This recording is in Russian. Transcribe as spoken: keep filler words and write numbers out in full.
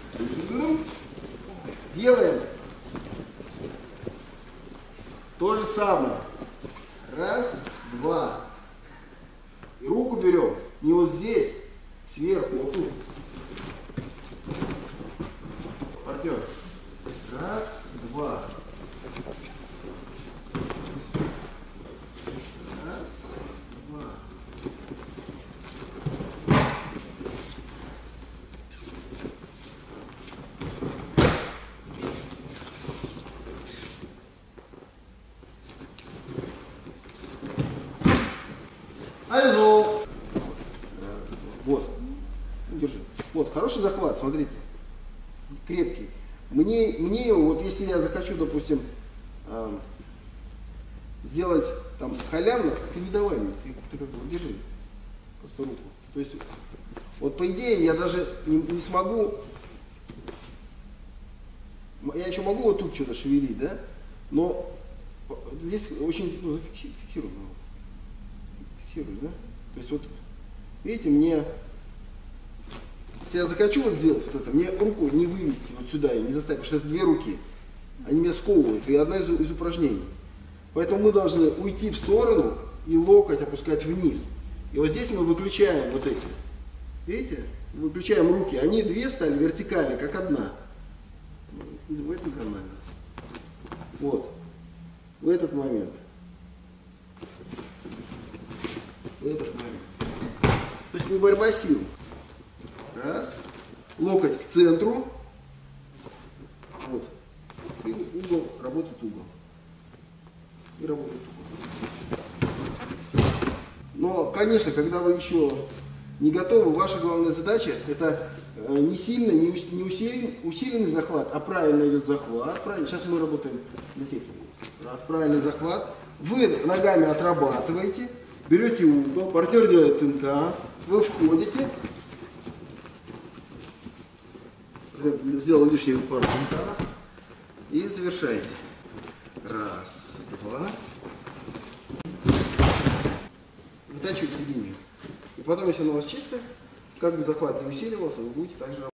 Делаем то же самое. Раз, два. И руку берем не вот здесь, сверху, вот тут. Партнер. Раз, два. Раз, два. Айзо. Вот. Держи. Вот, хороший захват, смотрите. Крепкий. Мне, мне его, вот если я захочу, допустим, э, сделать там халявно, ты не давай мне, ты, ты как бы держи. Просто руку. То есть, вот по идее я даже не, не смогу, я еще могу вот тут что-то шевелить, да? Но здесь очень, ну, фиксируем. Фиксируешь, да? То есть вот, видите, мне, если я захочу вот сделать вот это, мне руку не вывести вот сюда и не заставить, потому что это две руки, они меня сковывают, и одно из, из упражнений. Поэтому мы должны уйти в сторону и локоть опускать вниз. И вот здесь мы выключаем вот эти, видите, выключаем руки, они две стали вертикально, как одна. В этом канале. Вот, в этот момент. В этот момент. То есть не борьба сил. Раз. Локоть к центру. Вот. И угол, работает угол. И работает угол. Но, конечно, когда вы еще не готовы, ваша главная задача это не сильно, не усилен, усиленный захват, а правильно идет захват. Правильно. Сейчас мы работаем на технику. Раз, правильный захват. Вы ногами отрабатываете. Берете угол, партнер делает тынка, вы входите, сделал лишний пару тынка и завершаете. Раз, два. Вытачиваете линию. И потом, если она у вас чистая, как бы захват не усиливался, вы будете также работать.